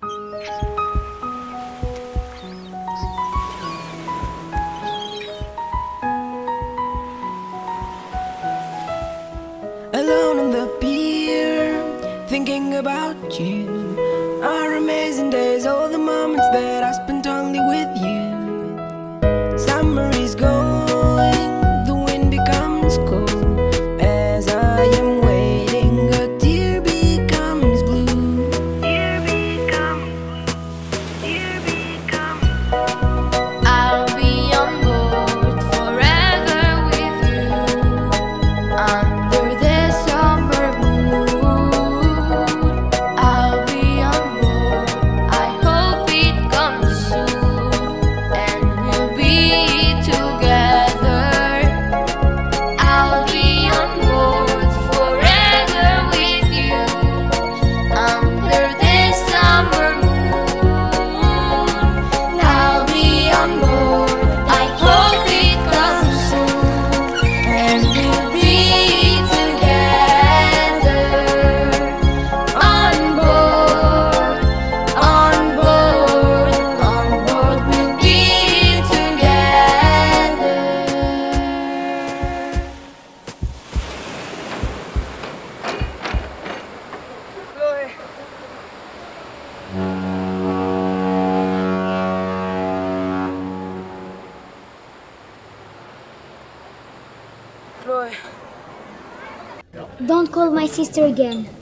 Alone on the pier, thinking about you. Our amazing days, all the moments that I spent only with you. Summer is going, the wind becomes cold. As I am waiting, a tear becomes blue. Tear becomes blue, tear becomes blue. I'll be on board forever with you under the summer moon. I'll be on board, I hope it comes soon, and we'll be together. I'll be on board forever with you under the summer moon. I'll be on board, I hope it comes soon, and we'll be together. On board, on board, on board, we'll be together. Chloe. Chloe. Don't call my sister again.